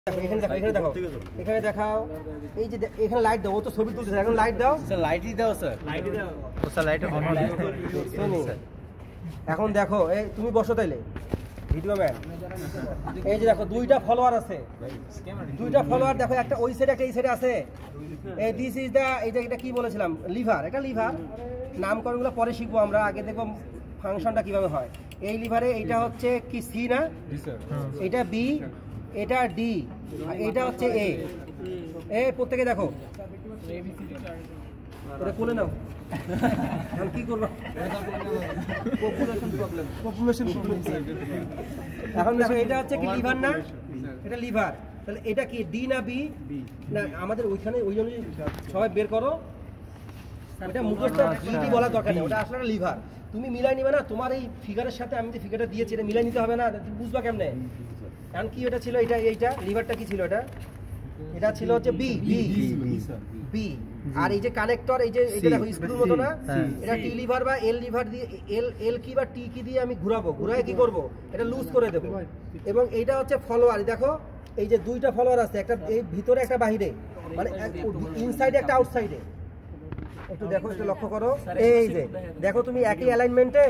এখানে দেখাও এই যে এখানে লাইট দাও, ও তো ছবি তুলতেছে, এখন লাইট দাও স্যার। লাইটই দাও স্যার, লাইটই দাও স্যার, লাইট অন স্যার। এখন দেখো এই তুমি বসো তাইলে ভিডিও ম্যান। এই যে দেখো দুইটা ফলোয়ার আছে, দুইটা ফলোয়ার দেখো, একটা ওই সাইডে একটা এই সাইডে আছে। এই দিস ইজ দা, এটা কি বলেছিলাম, লিভার। এটা লিভার, নামকরণগুলো পরে শিখবো আমরা, আগে দেখো ফাংশনটা কিভাবে হয়। এই লিভারে এইটা হচ্ছে কি সি না, এটা বি, এটা ডি, এটা হচ্ছে এ। এই প্রত্যেকে দেখো এটা খুলে নাও। এখন কি করবো, পপুলেশন প্রবলেম। এখন দেখো এটা হচ্ছে কি লিভার না, এটা লিভার। তাহলে এটা কি ডি না বি না, আমাদের ওইখানে ওই জন্য সবাই বের করো। এটা মুখস্থ বি বলার দরকার নেই, ওটা আসলে লিভার। তুমি মিলাই নিবে না তোমার এই ফিগারের সাথে, আমি যে ফিগারটা দিয়েছি এটা মিলাই নিতে হবে না, তুমি বুঝবা কেমনে। এখন কি এটা ছিল, এটা এইটা লিভারটা কি ছিল, এটা ছিল হচ্ছে বি বি বি। আর এই যে কানেক্টর, এই যে এটা দেখো স্ক্রুর মতো না, এটা টি লিভার বা এল লিভার দিয়ে, এল কি বা টি কি দিয়ে আমি ঘুরাবো, ঘুরায় কি করব, এটা লুজ করে দেবো। এবং এইটা হচ্ছে ফলোয়ার। দেখো এই যে দুইটা ফলোয়ার আছে, একটা এই ভিতরে একটা বাহিরে, মানে ইনসাইডে একটা আউটসাইডে। একটু দেখো, একটু লক্ষ্য করো। এই যে দেখো তুমি একই অ্যালাইনমেন্টে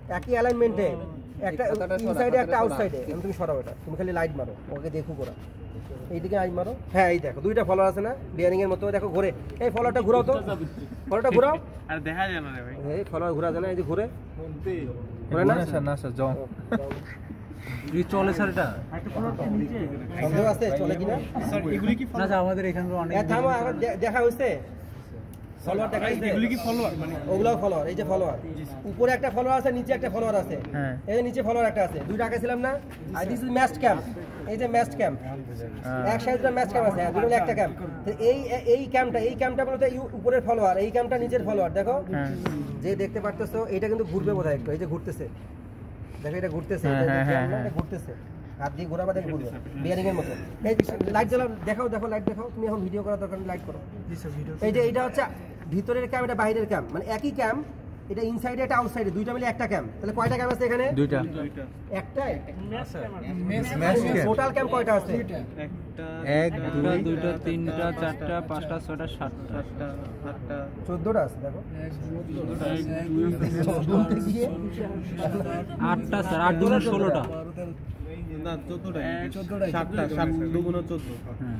একটা ইনসাইডে একটা আউটসাইডে। তুমি সরাও এটা, তুমি খালি লাইট মারো, ওকে দেখো গোরা এইদিকে লাইট মারো। হ্যাঁ এই দেখো দুইটা ফলোয়ার আছে না বিয়ারিং এর মতো, দেখো ঘুরে। এই ফলোয়ারটা ঘুরাও তো, ফলোয়ারটা ঘুরাও। আর দেখা যায় না রে ভাই, এই ফলোয়ার ঘুরা যায় না, এই যে ঘুরে ঘুরে না স্যার। না স্যার যাও এই চলে স্যার, এটা সন্দেহ আছে চলে কিনা স্যার। এগুলি কি না আমাদের এখানে অনেক থামো, আবার দেখা হইছে ফলোয়ার দেখা হইছে। এগুলি কি ফলোয়ার, মানে ওগুলাও ফলোয়ার। এই যে ফলোয়ার, উপরে একটা ফলোয়ার আছে, নিচে একটা ফলোয়ার আছে। এই যে নিচে ফলোয়ার একটা আছে, দুইটা আঁকেছিলাম না। আর দিস ইজ ম্যাস্ট ক্যাম্প, এই যে ম্যাস্ট ক্যাম্প, এক সাইডে ম্যাস্ট ক্যাম্প আছে, দুটো মিলে একটা ক্যাম্প। তো এই ক্যাম্পটা বলতে উপরের ফলোয়ার, এই ক্যাম্পটা নিচের ফলোয়ার। দেখো যে দেখতে পারতেছো, এটা কিন্তু ঘুরবে বোধহয় একটু, এই যে ঘুরতেছে, দেখো এটা ঘুরতেছে, এটা ঘুরতেছে, হাত দিয়ে ঘোরা বাদে ঘুরবে বিয়ারিং এর মতো। এই লাইট জ্বালাও, দেখাও দেখো লাইট দেখাও। তুমি এখন ভিডিও করার দরকার, লাইট করো। এই যে এইটা হচ্ছে ভিতরের ক্যাম্প, এটা বাইরের ক্যাম্প, মানে একই ক্যাম্প। এটা ইনসাইডে এটা আউটসাইডে, দুইটা মিলে একটা ক্যাম্প। তাহলে কয়টা ক্যাম্প আছে এখানে? দুইটা। একটাই টোটাল ক্যাম্প কয়টা আছে? একটা, 1 2 3 4 5 6 7 8 14টা আছে। দেখো 8টা স্যার, 8 2 16টা না, 14টা 7টা 7 2 গুণ 14।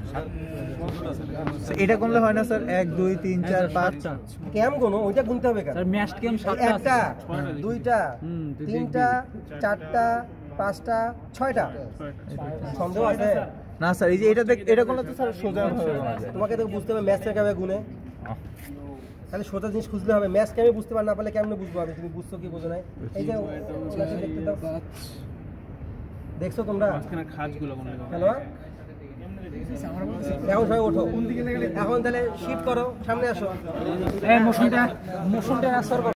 এটা গুনলে হয় না স্যার? 1 2 3 4 5 ক্যাম্প গুনো, ওইটা গুনতে হবে স্যার। ম্যাস্ট ক্যাম্প 7টা, একটা 2টা 3টা 4টা 5টা 6টা। সন্দেহ আছে না স্যার? এই যে এটা গুনলে তো স্যার সোজা হবে, তোমাকে তো বুঝতে হবে ম্যাস্ট কিভাবে গুনে। তাহলে সোজা জিনিস খুঁজতে হবে, ম্যাস্ট কেমন বুঝতে পার না পারলে কেমনে বুঝবো আমি? তুমি বুঝছো কি বোঝো না? এই যে দেখতে দাও, দেখছো তোমরা হ্যালো? এখন সবাই ওঠো, এখন তাহলে শিফট করো, সামনে আসো, মোশনটা আসর করো।